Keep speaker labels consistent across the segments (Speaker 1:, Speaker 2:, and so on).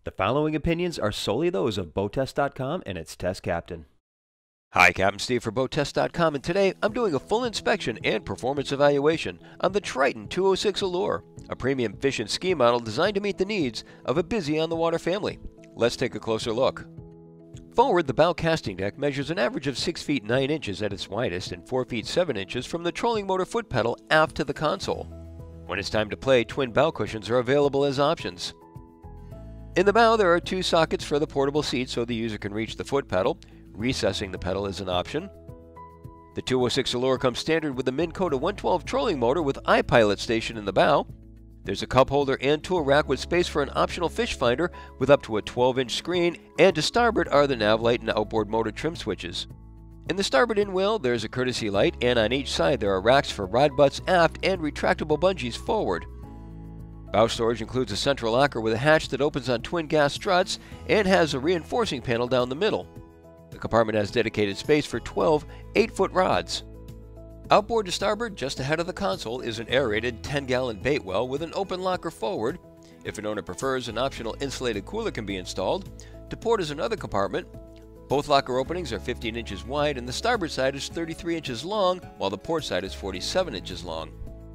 Speaker 1: The following opinions are solely those of BoatTEST.com and its test captain.
Speaker 2: Hi, Captain Steve for BoatTEST.com, and today I'm doing a full inspection and performance evaluation on the Triton 206 Allure, a premium fish and ski model designed to meet the needs of a busy on-the-water family. Let's take a closer look. Forward, the bow casting deck measures an average of 6 feet 9 inches at its widest and 4 feet 7 inches from the trolling motor foot pedal aft to the console. When it's time to play, twin bow cushions are available as options. In the bow, there are 2 sockets for the portable seat so the user can reach the foot pedal. Recessing the pedal is an option. The 206 Allure comes standard with a Minn Kota 112 trolling motor with iPilot station in the bow. There's a cup holder and tool rack with space for an optional fish finder with up to a 12-inch screen, and to starboard are the nav light and outboard motor trim switches. In the starboard in wheel, there's a courtesy light, and on each side there are racks for rod butts aft and retractable bungees forward. Bow storage includes a central locker with a hatch that opens on twin gas struts and has a reinforcing panel down the middle. The compartment has dedicated space for 12 8-foot rods. Outboard to starboard, just ahead of the console, is an aerated 10-gallon bait well with an open locker forward. If an owner prefers, an optional insulated cooler can be installed. To port is another compartment. Both locker openings are 15 inches wide, and the starboard side is 33 inches long, while the port side is 47 inches long.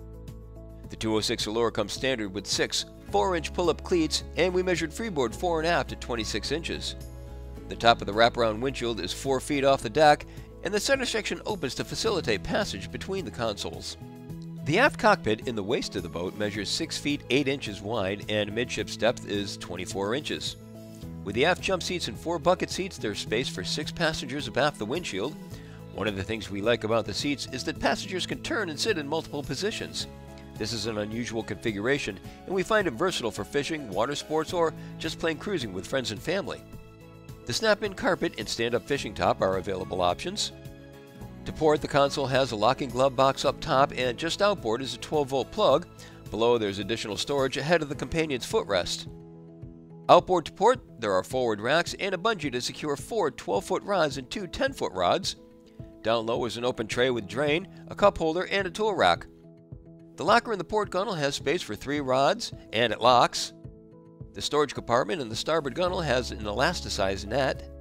Speaker 2: The 206 Allure comes standard with 6 4-inch pull-up cleats, and we measured freeboard fore and aft at 26 inches. The top of the wraparound windshield is 4 feet off the deck, and the center section opens to facilitate passage between the consoles. The aft cockpit in the waist of the boat measures 6 feet 8 inches wide, and midships depth is 24 inches. With the aft jump seats and 4 bucket seats, there's space for 6 passengers abaft the windshield. One of the things we like about the seats is that passengers can turn and sit in multiple positions. This is an unusual configuration, and we find it versatile for fishing, water sports, or just plain cruising with friends and family. The snap-in carpet and stand-up fishing top are available options. To port, the console has a locking glove box up top, and just outboard is a 12-volt plug. Below, there's additional storage ahead of the companion's footrest. Outboard to port, there are forward racks and a bungee to secure 4 12-foot rods and 2 10-foot rods. Down low is an open tray with drain, a cup holder, and a tool rack. The locker in the port gunnel has space for 3 rods, and it locks. The storage compartment in the starboard gunnel has an elasticized net.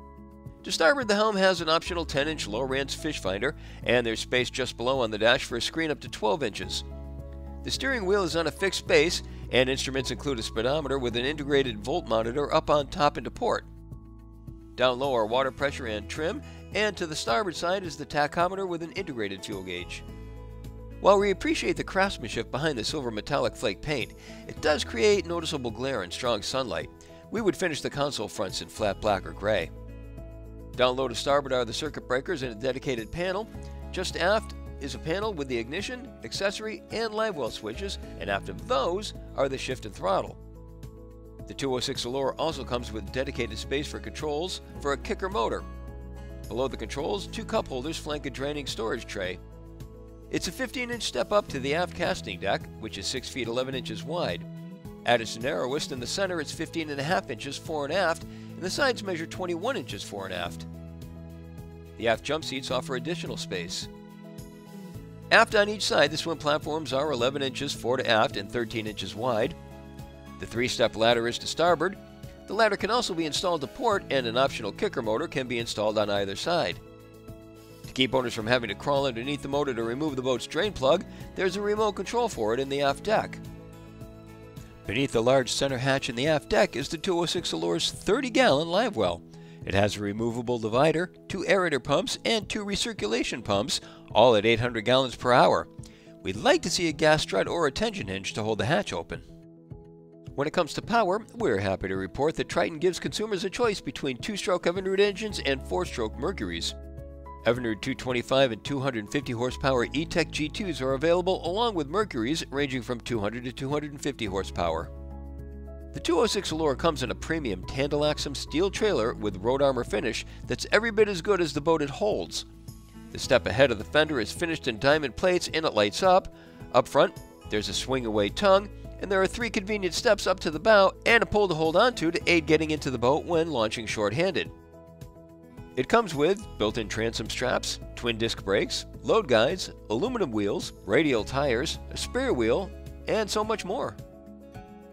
Speaker 2: To starboard, the helm has an optional 10-inch Lowrance fish finder, and there's space just below on the dash for a screen up to 12 inches. The steering wheel is on a fixed base, and instruments include a speedometer with an integrated volt monitor up on top into port. Down low are water pressure and trim, and to the starboard side is the tachometer with an integrated fuel gauge. While we appreciate the craftsmanship behind the silver metallic flake paint, it does create noticeable glare in strong sunlight. We would finish the console fronts in flat black or gray. Down low to starboard are the circuit breakers and a dedicated panel. Just aft is a panel with the ignition, accessory, and live well switches, and aft of those are the shift and throttle. The 206 Allure also comes with dedicated space for controls for a kicker motor. Below the controls, 2 cup holders flank a draining storage tray. It's a 15-inch step up to the aft casting deck, which is 6 feet 11 inches wide. At its narrowest in the center, it's 15.5 inches fore and aft, and the sides measure 21 inches fore and aft. The aft jump seats offer additional space. Aft on each side, the swim platforms are 11 inches fore to aft and 13 inches wide. The 3-step ladder is to starboard. The ladder can also be installed to port, and an optional kicker motor can be installed on either side. To keep owners from having to crawl underneath the motor to remove the boat's drain plug, there's a remote control for it in the aft deck. Beneath the large center hatch in the aft deck is the 206 Allure's 30-gallon live well. It has a removable divider, 2 aerator pumps, and 2 recirculation pumps, all at 800 gallons per hour. We'd like to see a gas strut or a tension hinge to hold the hatch open. When it comes to power, we're happy to report that Triton gives consumers a choice between 2-stroke Evinrude engines and 4-stroke Mercuries. Evinrude 225 and 250 horsepower E-Tech G2s are available, along with Mercuries ranging from 200 to 250 horsepower. The 206 Allure comes in a premium Tandalaxum steel trailer with road armor finish that's every bit as good as the boat it holds. The step ahead of the fender is finished in diamond plates and it lights up. Up front, there's a swing-away tongue, and there are 3 convenient steps up to the bow and a pole to hold onto to aid getting into the boat when launching short-handed. It comes with built-in transom straps, twin disc brakes, load guides, aluminum wheels, radial tires, a spare wheel, and so much more.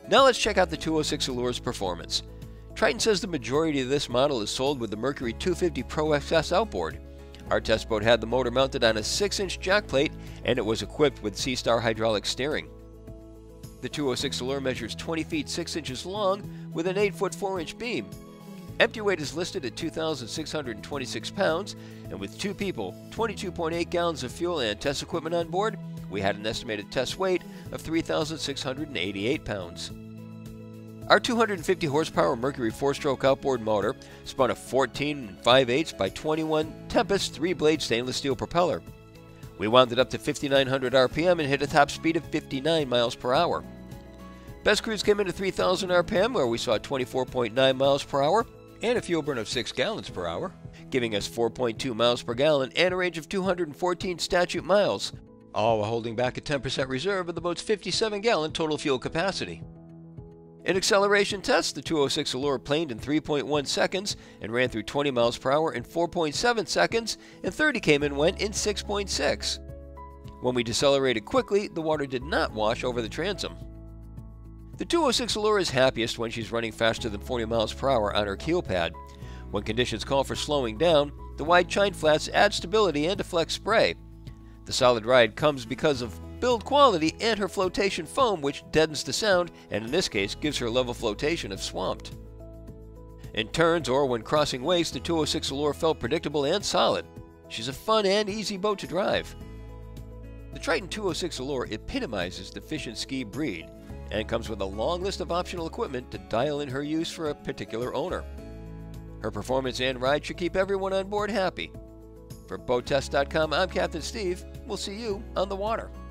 Speaker 2: Now let's check out the 206 Allure's performance. Triton says the majority of this model is sold with the Mercury 250 Pro XS outboard. Our test boat had the motor mounted on a 6-inch jack plate and it was equipped with Seastar hydraulic steering. The 206 Allure measures 20 feet 6 inches long with an 8-foot 4-inch beam. Empty weight is listed at 2,626 pounds, and with 2 people, 22.8 gallons of fuel and test equipment on board, we had an estimated test weight of 3,688 pounds. Our 250 horsepower Mercury 4-stroke outboard motor spun a 14 5/8 by 21 Tempest 3-blade stainless steel propeller. We wound it up to 5,900 RPM and hit a top speed of 59 miles per hour. Best cruise came in at 3,000 RPM, where we saw 24.9 miles per hour and a fuel burn of 6 gallons per hour, giving us 4.2 miles per gallon and a range of 214 statute miles, all while holding back a 10% reserve of the boat's 57-gallon total fuel capacity. In acceleration tests, the 206 Allure planed in 3.1 seconds and ran through 20 miles per hour in 4.7 seconds, and 30 came and went in 6.6. When we decelerated quickly, the water did not wash over the transom. The 206 Allure is happiest when she's running faster than 40 miles per hour on her keel pad. When conditions call for slowing down, the wide chine flats add stability and deflect spray. The solid ride comes because of build quality and her flotation foam, which deadens the sound and in this case gives her level flotation if swamped. In turns or when crossing waves, the 206 Allure felt predictable and solid. She's a fun and easy boat to drive. The Triton 206 Allure epitomizes the fish and ski breed and comes with a long list of optional equipment to dial in her use for a particular owner. Her performance and ride should keep everyone on board happy. For BoatTEST.com, I'm Captain Steve. We'll see you on the water.